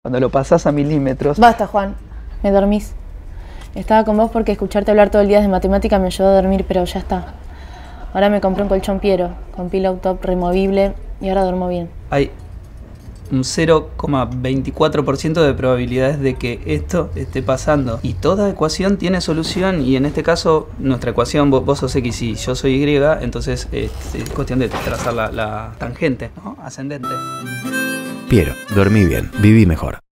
Cuando lo pasás a milímetros... Basta, Juan. Me dormís. Estaba con vos porque escucharte hablar todo el día de matemática me ayudó a dormir, pero ya está. Ahora me compré un colchón Piero, con pillow top removible, y ahora duermo bien. Hay un 0,24% de probabilidades de que esto esté pasando. Y toda ecuación tiene solución, y en este caso, nuestra ecuación, vos sos X y yo soy Y, entonces es cuestión de trazar la tangente, ¿no? Ascendente. Piero, dormí bien, viví mejor.